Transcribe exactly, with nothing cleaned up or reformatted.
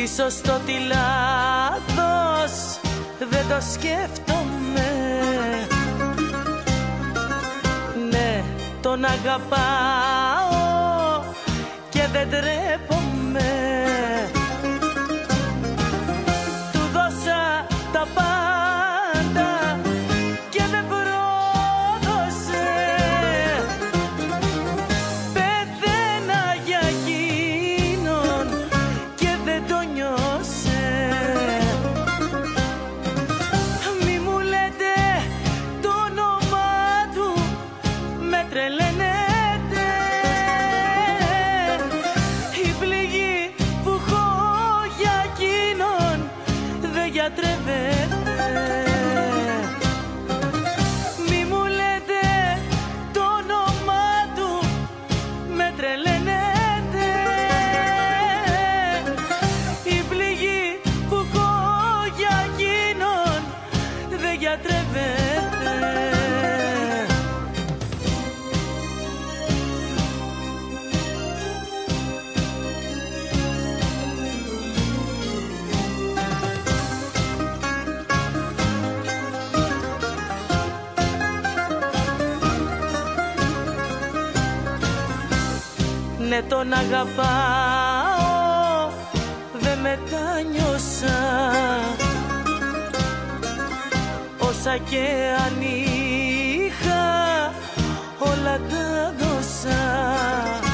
Ίσως το τι λάθος δεν το σκέφτομαι. Ναι, τον αγαπάω και δεν τρέπομαι. Του δώσα τα πάντα και δεν πρόδωσε. Πέθαινα για εκείνον και δεν το νιώσε. Μη μου λέτε το όνομά του, με τρελαίνετε. Η πληγή που έχω για εκείνον δεν γιατρεύεται. Μη μου λέτε το όνομά του, με τρελαίνετε. Η πληγή που έχω για εκείνον δεν γιατρεύεται. Ναι, τον αγαπάω, δεν μετάνιωσα. Όσα και αν είχα, όλα τα δώσα.